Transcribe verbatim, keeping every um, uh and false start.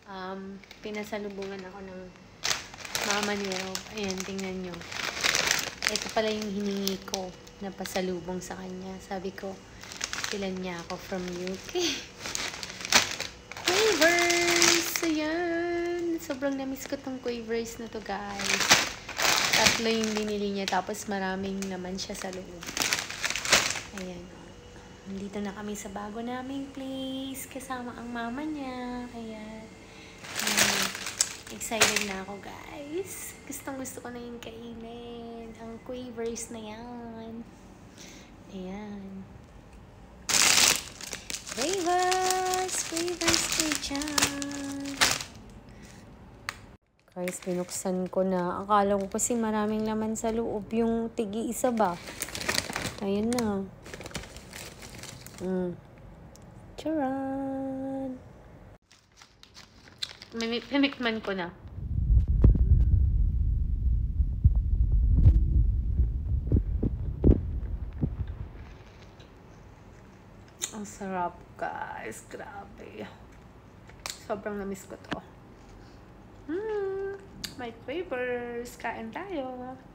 Um, pinasalubungan ako ng mama ni Rob. Ayan, tingnan nyo. Ito pala yung hiningi ko na pasalubong sa kanya. Sabi ko, silan niya ako from U K. Quavers! Ayan. Sobrang namiss ko tong Quavers na to, guys. Tatlo yung binili niya. Tapos maraming naman siya sa loob. Ayan. Nandito na kami sa bago naming place. Kasama ang mama niya. Ayan. Um, excited na ako, guys. Gustong gusto ko na yung kainin. Ang Quavers na yan. Ayan. Quavers! Quavers ko dyan. Guys, binuksan ko na. Akala ko kasi maraming laman sa loob. Yung tigi-isa ba? Ayan na. Mm. Charan! Pinikman ko na. Ang sarap, guys. Grabe. Sobrang namiss ko to. Hmm. My Quavers. Kain tayo.